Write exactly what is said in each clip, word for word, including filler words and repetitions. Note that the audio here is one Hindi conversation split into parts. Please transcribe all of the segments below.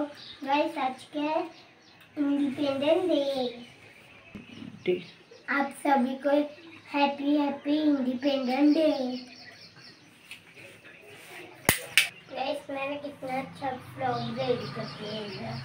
गाइस आज के इंडिपेंडेंस डे, आप सभी को happy happy independence day. Guys मैंने कितना अच्छा व्लॉग रेडी करके है।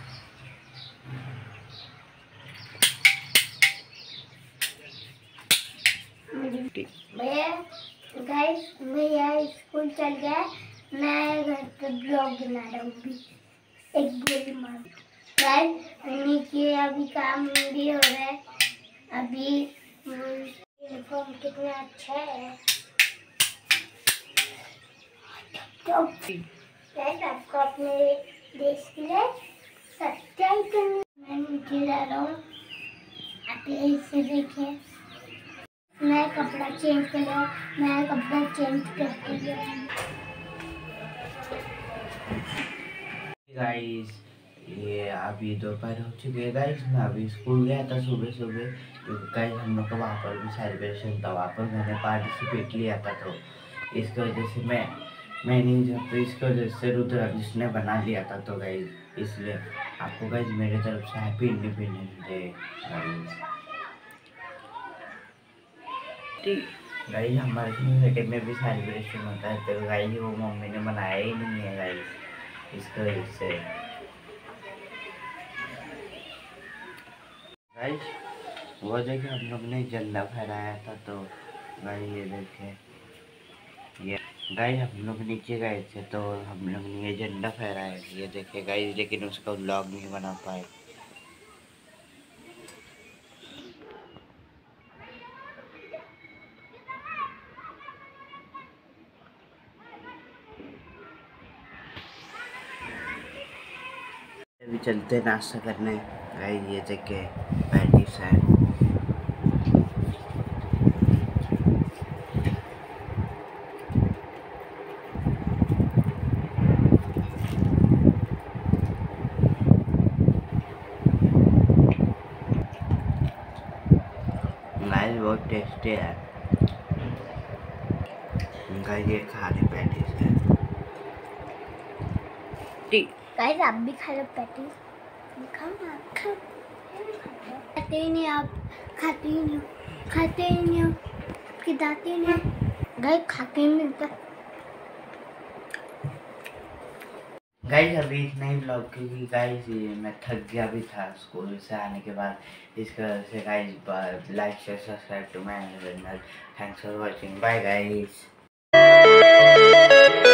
भैया गाइस भैया स्कूल चल गया, मैं घर पे ब्लॉग बना रहा हूँ। एक गोली मार गाइस, नीचे अभी काम भी हो रहा है। अभी यूनिफॉर्म कितना अच्छा है। तो गाइस आपको अपने देश के लिए सच्चाई करनी। मैं नीचे जा रहा हूँ, आप इसे देखिए। मैं कपड़ा चेंज कर रहा हूँ, मैं कपड़ा चेंज करके गाइस ये अभी दोपहर हो चुकी है। गाइस मैं अभी स्कूल गया था सुबह सुबह, क्योंकि गाइस हम लोग का वहाँ पर भी सेलिब्रेशन था। वहाँ पर मैंने पार्टिसिपेट लिया था, तो इसकी वजह से मैं मैं नहीं जब इसकी वजह से रुद्र जिसने बना लिया था, तो गाइस इसलिए आपको गाइस मेरे तरफ से हैप्पी इंडिपेंडेंस डे। गाइस हमारे यूनिवर्सिटी में भी सेलिब्रेशन होता है, तो गाइस वो मम्मी ने बनाया ही नहीं है गाइस, इसकी वजह से। गाइस वो देखिए हम लोग ने झंडा फहराया था, तो गाइस ये देखे ये गाइस हम लोग नीचे गए थे, तो हम लोग ने ये झंडा फहराया, ये देखे गाइस, लेकिन उसका व्लॉग नहीं बना पाए। अभी चलते नाश्ता करने। गाइस ये देखे पैटीज है। गाइस बहुत टेस्टी है। गाइस ये खाने पैटीज है। गाइस आप भी खा लो पैटीज, खाओ ना। खा खाते ही नहीं आप, खाते ही नहीं खाते ही नहीं आपकी दाती नहीं। गाइस खाते ही मिलता। गाइस अभी इतना ही ब्लॉग, क्योंकि गाइस मैं थक गया भी था स्कूल से आने के बाद, इसकी वजह से guys like share subscribe to my channel. Thanks for watching, bye guys.